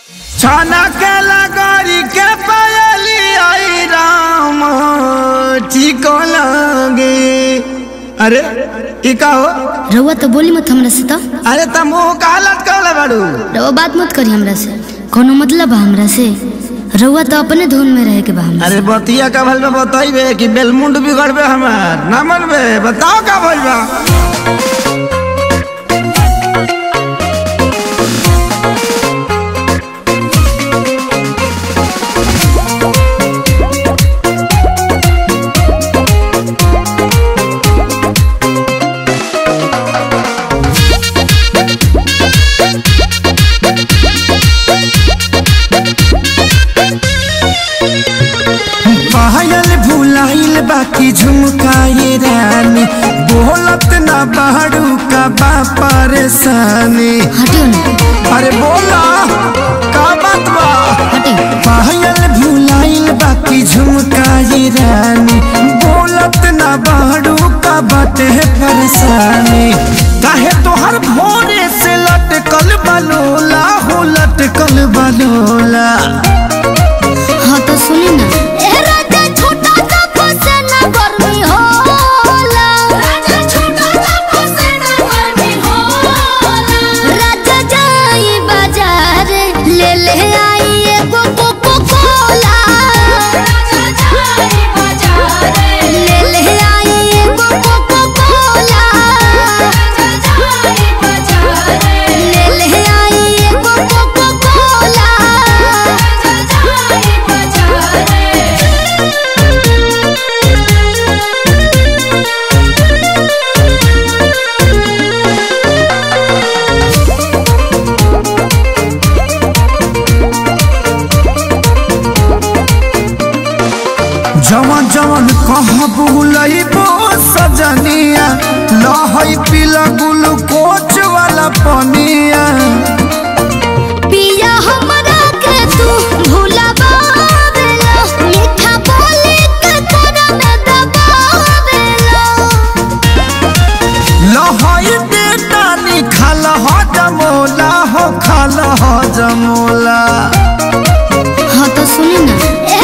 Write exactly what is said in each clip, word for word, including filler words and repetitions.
छाना के लगरी के पायली आई राम ठीक लगे। अरे ई का हो रउआ तो बोली मत हमरा से। तो अरे तुम कालत कहले बाड़ू। रउआ बात मत करी हमरा से, कोनो मतलब बा हमरा से? रउआ तो अपने धुन में रहे के बा हमरा। अरे बतिया का भल में बताइबे कि बेलमुंड बिगड़बे हमार ना मनबे? बताओ का भइल बा। बाकी झुमकाए रानी बोलत ना बाड़ू का बा परेशानी। अरे बोला का बात बा? पायल भुलाइल बाकी झुमकाए रानी बोलत ना बाड़ू का बाटे परेशानी। काहे तोहर भोरे से लटकल बलोला हो लटकल बलोला। हाँ तो सुनी ना, जवन जवन कहाँ बुलइबो सजनिया लहई पीला ग्लूकोच वाला पनिया। पिया हमरा के तू भुलावेला, मीठा बोली के तोरा में दबावेला। लहई बेटा नी खाल हो जमोला हो खाल हो जमोला। हाँ तो सुनी ना,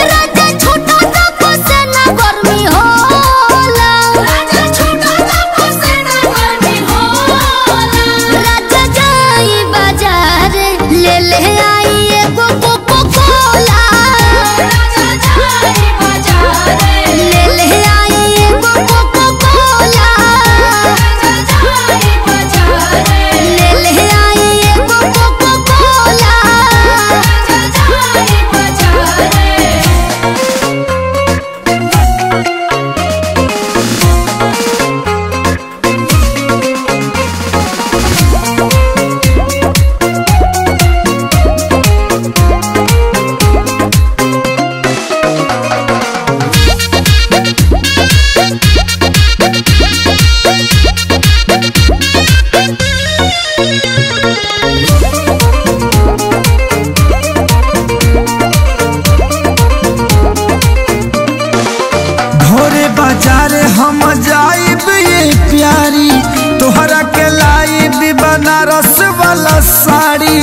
हम जाइब ये प्यारी तोहरा के लाइब बनारस वाला साड़ी।